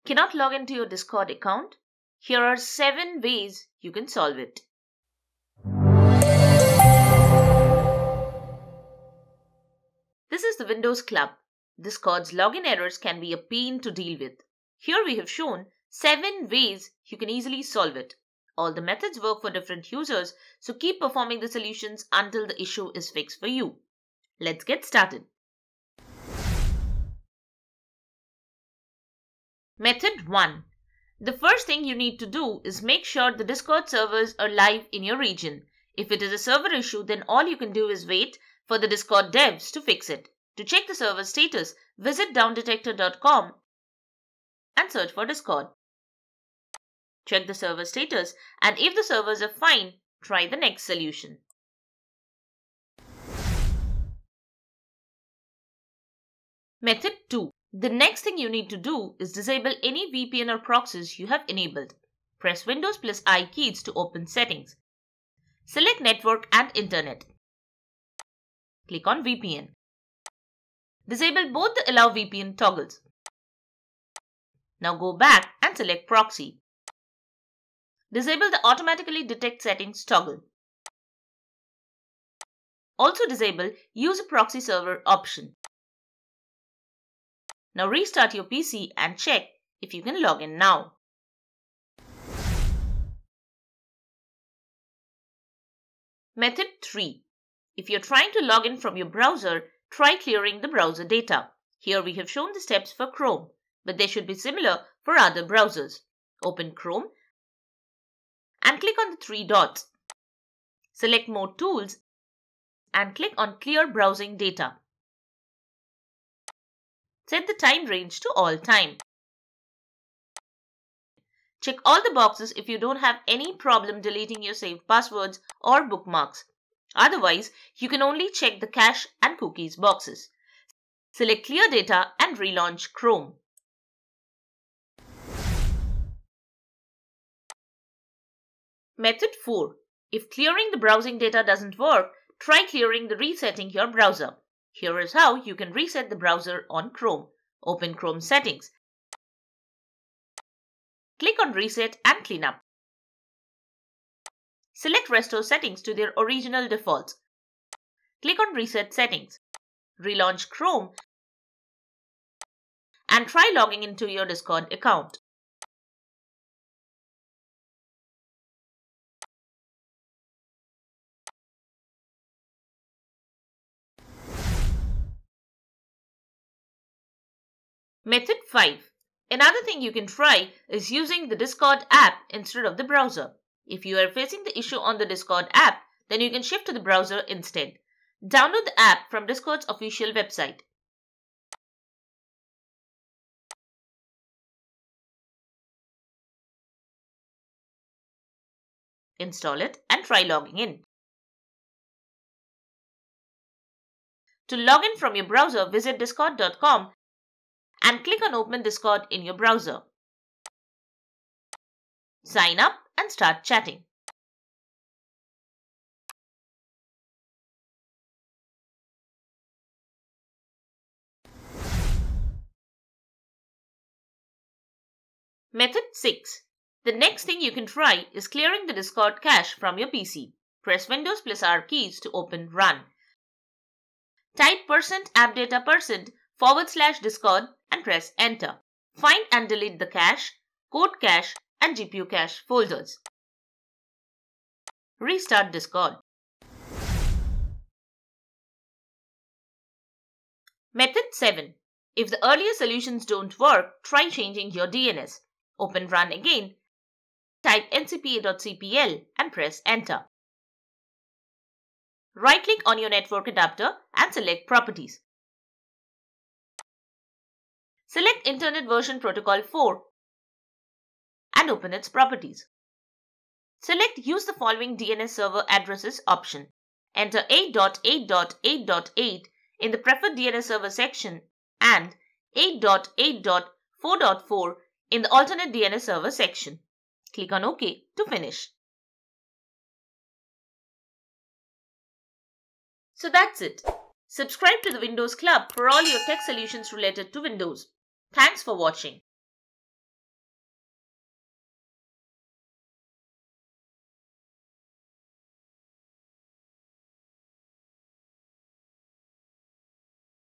Cannot log into your Discord account? Here are 7 ways you can solve it. This is the Windows Club. Discord's login errors can be a pain to deal with. Here we have shown 7 ways you can easily solve it. All the methods work for different users, so keep performing the solutions until the issue is fixed for you. Let's get started. Method 1. The first thing you need to do is make sure the Discord servers are live in your region. If it is a server issue, then all you can do is wait for the Discord devs to fix it. To check the server status, visit downdetector.com and search for Discord. Check the server status, and if the servers are fine, try the next solution. Method 2. The next thing you need to do is disable any VPN or proxies you have enabled. Press Windows plus I keys to open Settings. Select Network and Internet. Click on VPN. Disable both the Allow VPN toggles. Now go back and select Proxy. Disable the Automatically Detect Settings toggle. Also disable Use a Proxy Server option. Now restart your PC and check if you can log in now. Method 3. If you're trying to log in from your browser, try clearing the browser data. Here we have shown the steps for Chrome, but they should be similar for other browsers. Open Chrome and click on the 3 dots. Select More Tools and click on Clear Browsing Data. Set the time range to all time. Check all the boxes if you don't have any problem deleting your saved passwords or bookmarks. Otherwise, you can only check the cache and cookies boxes. Select Clear Data and relaunch Chrome. Method 4. If clearing the browsing data doesn't work, try clearing the resetting your browser. Here is how you can reset the browser on Chrome. Open Chrome Settings. Click on Reset and Clean Up. Select Restore Settings to their original defaults. Click on Reset Settings. Relaunch Chrome and try logging into your Discord account. Method 5. Another thing you can try is using the Discord app instead of the browser. If you are facing the issue on the Discord app, then you can shift to the browser instead. Download the app from Discord's official website. Install it and try logging in. To log in from your browser, visit discord.com and click on Open Discord in your browser. Sign up and start chatting. Method 6. The next thing you can try is clearing the Discord cache from your PC. Press Windows plus R keys to open Run. Type %appdata%/Discord and press Enter. Find and delete the cache, code cache and GPU cache folders. Restart Discord. Method 7. If the earlier solutions don't work, try changing your DNS. Open Run again. Type ncpa.cpl and press Enter. Right-click on your network adapter and select Properties. Select Internet Version Protocol 4 and open its properties. Select Use the following DNS server addresses option. Enter 8.8.8.8 in the Preferred DNS Server section and 8.8.4.4 in the Alternate DNS Server section. Click on OK to finish. So that's it. Subscribe to the Windows Club for all your tech solutions related to Windows. Thanks for watching.